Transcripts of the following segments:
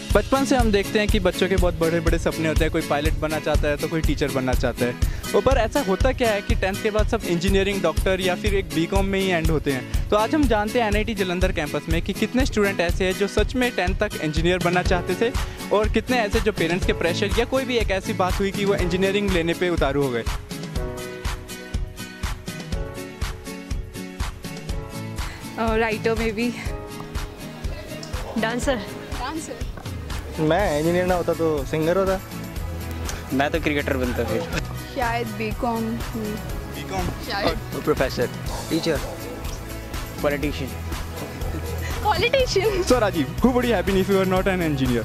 बचपन से हम देखते हैं कि बच्चों के बहुत बड़े बड़े सपने होते हैं, कोई पायलट बनना चाहता है तो कोई टीचर बनना चाहता है। पर ऐसा होता क्या है कि 10th के बाद सब इंजीनियरिंग, डॉक्टर या फिर एक बीकॉम में ही एंड होते हैं। तो आज हम जानते हैं एनआईटी जालंधर कैंपस में कि कितने स्टूडेंट ऐसे हैं जो सच में 10th तक इंजीनियर बनना चाहते थे और कितने ऐसे जो पेरेंट्स के प्रेशर या कोई भी एक ऐसी बात हुई कि वो इंजीनियरिंग लेने पर उतारू हो गए। राइटर में भी डांसर। मैं इंजीनियर ना होता तो सिंगर होता। मैं तो क्रिकेटर बनता फिर। शायद बीकॉम। शायद professor, teacher, politician. Politician. So Rajiv, who would you have been if you were not an engineer?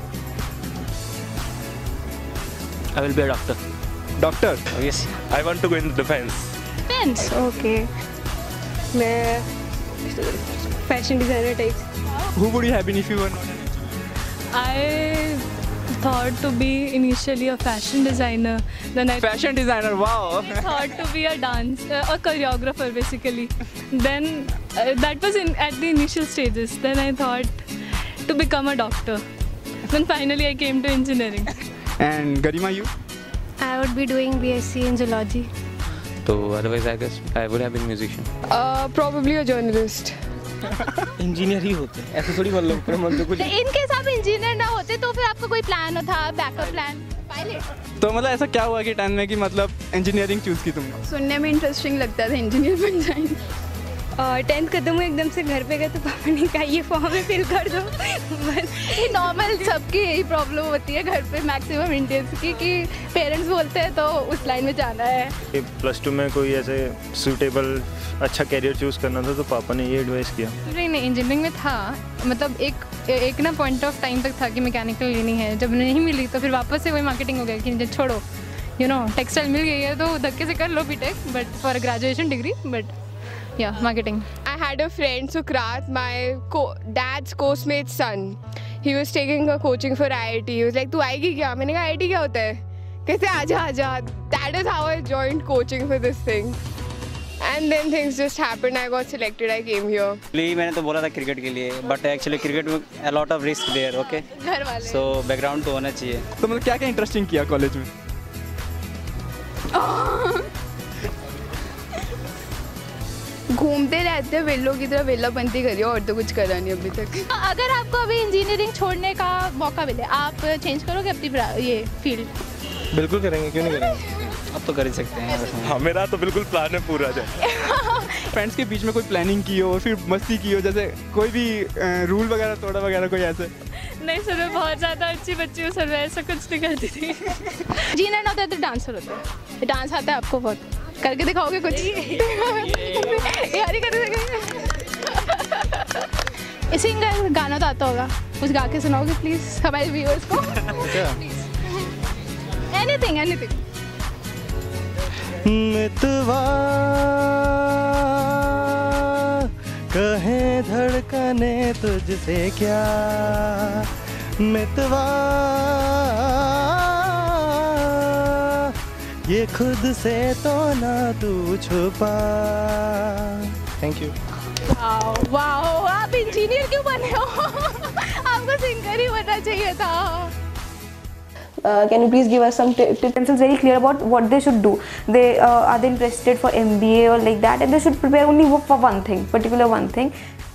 I will be a doctor. Doctor? Yes. I want to go in the defense. Defense. Okay, मैं fashion designer type. Who would you have been if you were not an engineer? I thought to be initially a fashion designer. Then I Fashion designer, wow. thought to be a a choreographer basically. Then that was at the initial stages. Then I thought to become a doctor. Then finally I came to engineering. And Garima, you? I would be doing BSc in zoology. तो otherwise I guess I would have been musician. Probably a journalist. Engineer ही होते हैं, ऐसे थोड़ी बोल लो पर मन तो कुछ। इनके साथ इंजीनियर ना होते तो फिर आपका कोई प्लान था, बैकअप प्लान? पायलट। तो मतलब ऐसा क्या हुआ कि 10th में कि मतलब इंजीनियरिंग चूज की तुमने? सुनने में इंटरेस्टिंग लगता था, इंजीनियर बन जाएंगे। 10th खत्म हुआ एकदम से घर पे गए तो पापा ने कहा ये फॉर्म में फिल कर दो। बस ये नॉर्मल सबकी यही प्रॉब्लम होती है घर पे मैक्सिमम इंडियंस की कि पेरेंट्स बोलते हैं तो उस लाइन में जाना है। +2 में कोई ऐसे सूटेबल अच्छा कैरियर चूज़ करना था तो पापा ने ये एडवाइस किया। नहीं इंजीनियरिंग में था, मतलब एक ना पॉइंट ऑफ टाइम तक था कि मैकेनिकल लेनी है। जब नहीं मिली तो फिर वापस से वही मार्केटिंग हो गया कि छोड़ो, टेक्सटाइल मिल गई है तो धक्के से कर लो BTech, but for graduation degree, but yeah, marketing. I had a friend, Sukrat, my dad's co-mate's son. He was taking a coaching for IIT. He was like, "तू आएगी क्या?" मैंने कहा IIT क्या होता है? कहते आजा. That is how I joined coaching for this thing. And then things just happened. I got selected. I came here. मैंने तो बोला था क्रिकेट के लिए, but actually क्रिकेट में a lot of risk there, okay? घर वाले। So background तो होना चाहिए। तो मतलब क्या इंटरेस्टिंग किया कॉलेज में? घूमते रहते हैं वेलों की तरह, वेलापंती करिए, और तो कुछ करा नहीं अभी तक। अगर आपको अभी इंजीनियरिंग छोड़ने का मौका मिले, आप चेंज करोगे अपनी ये फील्ड? बिल्कुल करेंगे, क्यों नहीं करेंगे। अब तो कर ही सकते हैं। हाँ, मेरा तो बिल्कुल प्लान है पूरा जाए। फ्रेंड्स के बीच में कोई प्लानिंग की हो और फिर मस्ती की हो, जैसे कोई भी रूल वगैरह तोड़ा वगैरह कोई ऐसे? नहीं सर, मैं बहुत ज़्यादा अच्छी बच्ची हूँ सर, मैं ऐसा कुछ नहीं करती थी। इंजीनियर ना होता है तो डांसर होता है। डांस आता है आपको बहुत? करके दिखाओगे कुछ? यार ही कर सकेंगे। सिंगर, गाना तो आता होगा, कुछ गा के सुनाओगे प्लीज हमारे व्यूअर्स को? एनीथिंग। मितवा कहे धड़कने तुझसे क्या, मितवा ये खुद से तो ना तू छुपा। Thank you. वाओ, आप इंजीनियर क्यों बने हो? आपको सिंगर ही बनना चाहिए था। Can you please give us some tips? It's very clear about what they should do. They are they interested for MBA or like that, and they should prepare only for one thing, particular one thing.